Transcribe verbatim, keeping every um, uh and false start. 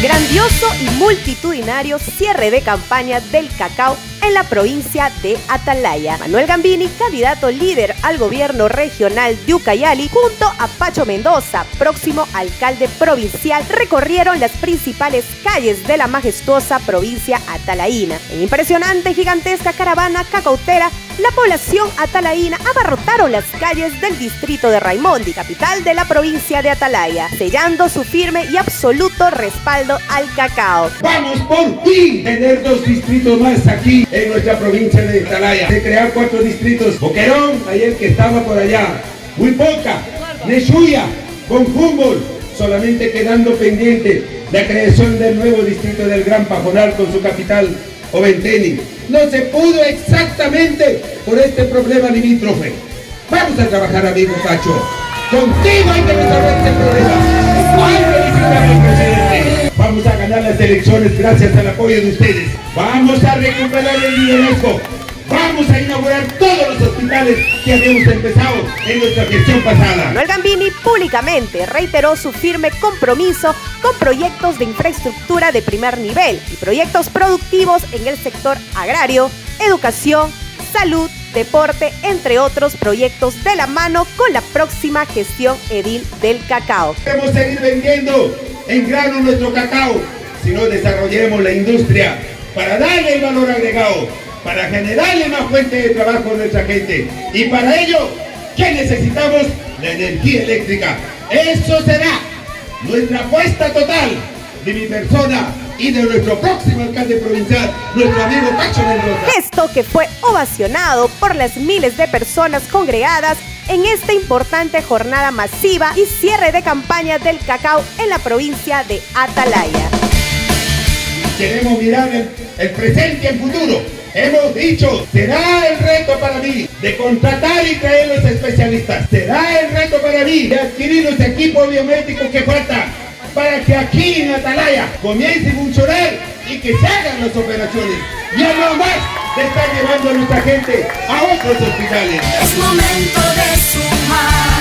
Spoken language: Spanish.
Grandioso y multitudinario cierre de campaña del cacao en la provincia de Atalaya. Manuel Gambini, candidato líder al gobierno regional de Ucayali, junto a Pacho Mendoza, próximo alcalde provincial, recorrieron las principales calles de la majestuosa provincia atalaína. En impresionante, gigantesca caravana cacautera, la población atalaína abarrotaron las calles del distrito de Raimondi, capital de la provincia de Atalaya, sellando su firme y absoluto respaldo al cacao. Vamos por fin tener dos distritos más aquí en nuestra provincia de Atalaya. De crear cuatro distritos: Boquerón, ayer que estaba por allá, Huipoca, Neshuya, con Humboldt, solamente quedando pendiente la creación del nuevo distrito del Gran Pajonal con su capital, Oventeni. No se pudo exactamente por este problema limítrofe. Vamos a trabajar, amigo Pacho. Contigo hay que resolver este problema. Hay que visitar al presidente. Vamos a ganar las elecciones gracias al apoyo de ustedes. Vamos a recuperar el liderazgo. Vamos a inaugurar todos los hospitales que habíamos empezado en nuestra gestión pasada. Manuel Gambini públicamente reiteró su firme compromiso con proyectos de infraestructura de primer nivel y proyectos productivos en el sector agrario, educación, salud, deporte, entre otros proyectos de la mano con la próxima gestión edil del cacao. Queremos seguir vendiendo en grano nuestro cacao, si no desarrollemos la industria para darle el valor agregado, para generarle más fuentes de trabajo a nuestra gente. Y para ello, ¿qué necesitamos? La energía eléctrica. Eso será nuestra apuesta total de mi persona y de nuestro próximo alcalde provincial, nuestro amigo Pacho Mendoza. Esto que fue ovacionado por las miles de personas congregadas en esta importante jornada masiva y cierre de campaña del cacao en la provincia de Atalaya. Queremos mirar el, el presente y el futuro. Hemos dicho, será el reto para mí de contratar y traer los especialistas. Será el reto para mí de adquirir los equipos biométricos que faltan para que aquí en Atalaya comience a funcionar y que se hagan las operaciones. Ya no más de estar llevando a nuestra gente a otros hospitales. Es momento de sumar.